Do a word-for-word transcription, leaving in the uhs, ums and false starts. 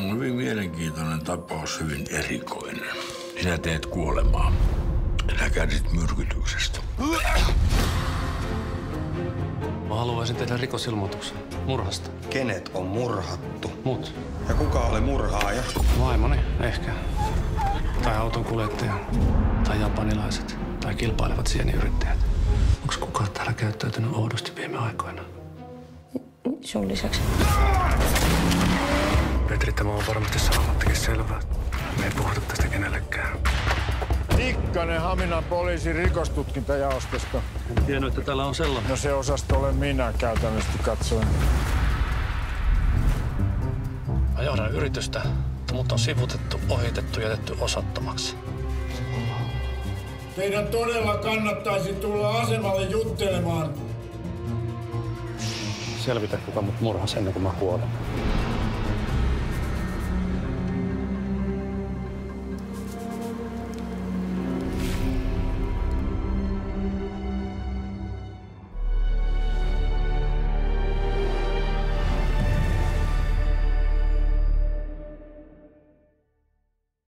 On hyvin mielenkiintoinen tapaus, hyvin erikoinen. Sinä teet kuolemaa. Sinä kärsit myrkytyksestä. Mä haluaisin tehdä rikosilmoituksen murhasta. Kenet on murhattu? Mut? Ja kuka oli murhaaja? Vaimoni, ehkä. Tai autonkuljettaja. Tai japanilaiset. Tai kilpailevat sieniyrittäjät. Onks kukaan täällä käyttäytynyt oudosti viime aikoina? Sun lisäksi. Petri, tämä on varmasti sanomattakin selvää. Me ei puhuta tästä kenellekään. Tikkanen Haminan poliisin rikostutkintajaostosta. En tiennyt, että täällä on sellainen. No se osasto olen minä käytännössä katsoen. Mä johdan yritystä, mutta on sivutettu, ohitettu ja jätetty osattomaksi. Teidän todella kannattaisi tulla asemalle juttelemaan. Selvitä, kuka mut murhasi ennen kuin mä kuolen.